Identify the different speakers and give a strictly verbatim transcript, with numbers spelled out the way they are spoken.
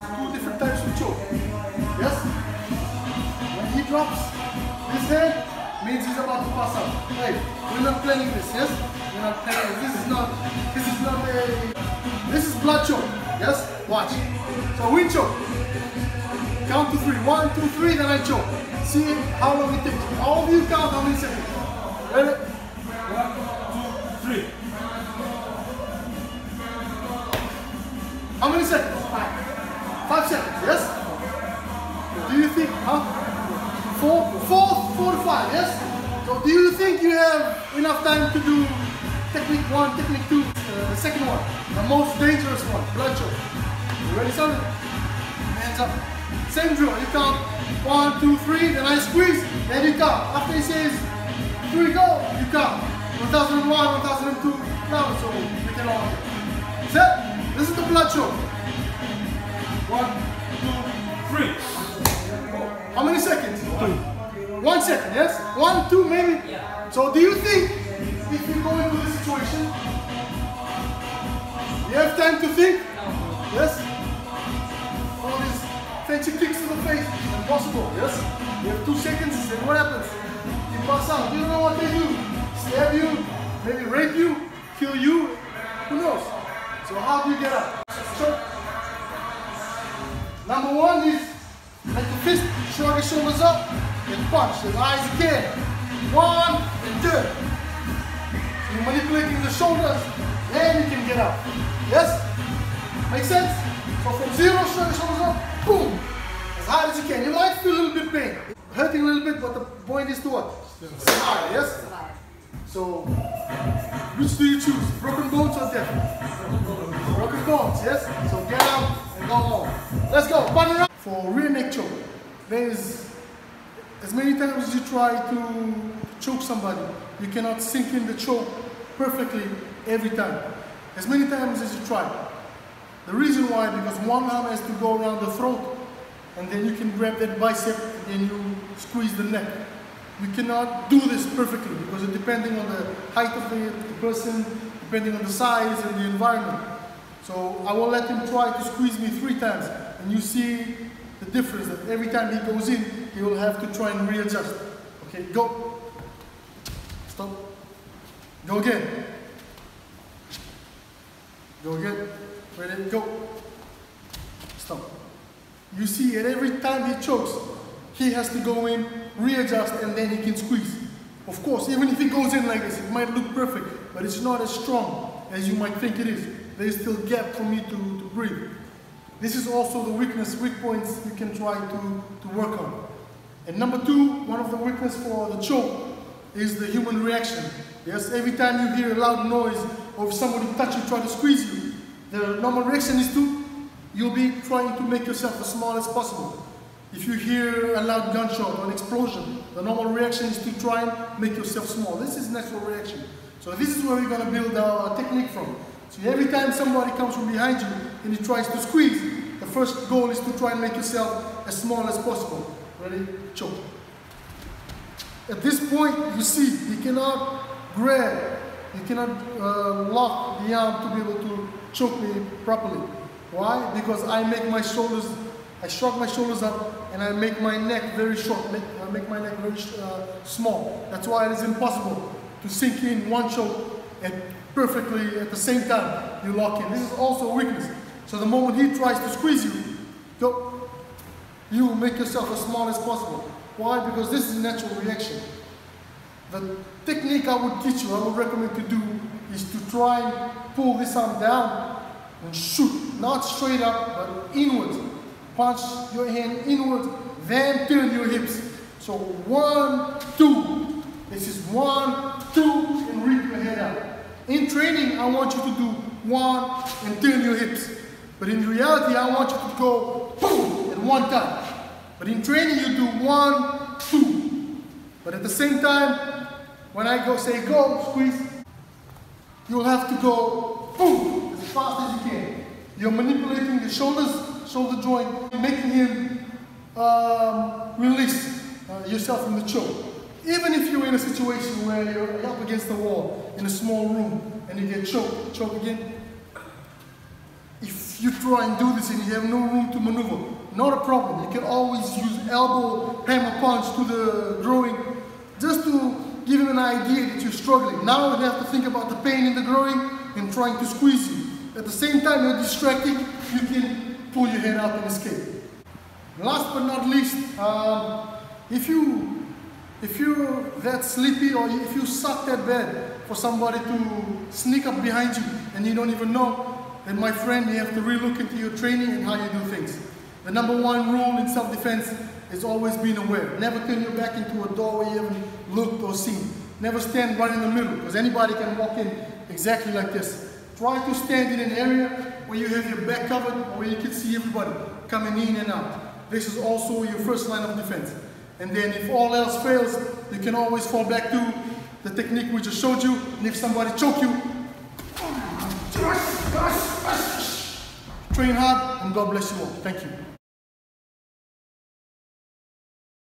Speaker 1: two different types of choke. Yes? When he drops this hand, means he's about to pass out. Hey, we're not planning this, yes? We're not planning this. This is not, this is not a, this is blood choke, yes? Watch. So we choke. Count to three. One, two, three, then I choke. See how long it takes. All of you count how many seconds. Ready? One, two, three. How many seconds? Five. Five seconds, yes? Do you think, huh? Four, four, four to five, yes? So do you think you have enough time to do technique one, technique two, uh, the second one, the most dangerous one, blood choke? You ready, son? Hands up. Same drill, you count one, two, three, then I squeeze, then you count. After he says three go, you count. one thousand one, one thousand two, now so we can all set. This is the blood choke. One, two, three. How many seconds? Two. One second, yes? One, two, maybe? Yeah. So do you think if you go into this situation, you have time to think? No. Yes? All these fancy kicks to the face, impossible, yes? You have two seconds, and what happens? You pass out. You don't know what they do. Stab you, maybe rape you, kill you, who knows? So how do you get up? Choke. Number one is make the fist, shrug your shoulders up, and punch as high as you can. One and two. So you're manipulating the shoulders, then you can get up. Yes? Make sense? So from zero, shrug your shoulders up, boom, as high as you can. You might feel a little bit pain, hurting a little bit, but the point is to what? Survive, yes? So, which do you choose? Broken bones or death? Broken bones, yes? So get out and go home. Let's go, party up. For rear neck choke, there is, as many times as you try to choke somebody, you cannot sink in the choke perfectly every time. As many times as you try. The reason why, because one arm has to go around the throat, and then you can grab that bicep, and then you squeeze the neck. You cannot do this perfectly because it depending on the height of the, the person, depending on the size and the environment. So I will let him try to squeeze me three times, and you see the difference that every time he goes in, he will have to try and readjust. Okay, go. Stop. Go again. Go again. Ready? Go. Stop. You see, at every time he chokes, he has to go in, readjust, and then he can squeeze. Of course, even if he goes in like this, it might look perfect, but it's not as strong as you might think it is. There is still gap for me to, to breathe. This is also the weakness, weak points you can try to, to work on. And number two, one of the weakness for the choke is the human reaction. Yes, every time you hear a loud noise or if somebody touch you, try to squeeze you, the normal reaction is to, you'll be trying to make yourself as small as possible. If you hear a loud gunshot or an explosion, the normal reaction is to try and make yourself small. This is natural reaction. So this is where we're going to build our technique from. So every time somebody comes from behind you and he tries to squeeze, the first goal is to try and make yourself as small as possible. Ready? Choke. At this point, you see, you cannot grab, you cannot uh, lock the arm to be able to choke me properly. Why? Because I make my shoulders, I shrug my shoulders up and I make my neck very short, make, I make my neck very uh, small. That's why it is impossible to sink in one choke and perfectly at the same time you lock in. This is also a weakness. So the moment he tries to squeeze you, go, you make yourself as small as possible. Why? Because this is a natural reaction. The technique I would teach you, I would recommend to do, is to try and pull this arm down and shoot, not straight up, but inwards. Punch your hand inwards, then turn your hips. So one, two. This is one, two, and reach your head out. In training, I want you to do one and turn your hips. But in reality, I want you to go boom at one time. But in training, you do one, two. But at the same time, when I go say go, squeeze, you'll have to go boom as fast as you can. You're manipulating the shoulders, shoulder joint, making him um, release uh, yourself from the choke. Even if you're in a situation where you're up against the wall in a small room and you get choked, choke again. If you try and do this and you have no room to maneuver, not a problem. You can always use elbow, hammer punch to the groin, just to give him an idea that you're struggling. Now you have to think about the pain in the groin and trying to squeeze you. At the same time you're distracting, you can pull your head out and escape. Last but not least, um, if you if you're that sleepy or if you suck that bad for somebody to sneak up behind you and you don't even know, then my friend, you have to relook into your training and how you do things. The number one rule in self-defense is always being aware. Never turn your back into a door where you haven't looked or seen. Never stand right in the middle, because anybody can walk in exactly like this. Try to stand in an area where you have your back covered, or where you can see everybody coming in and out. This is also your first line of defense. And then if all else fails, you can always fall back to the technique we just showed you. And if somebody choke you, train hard, and God bless you all. Thank you.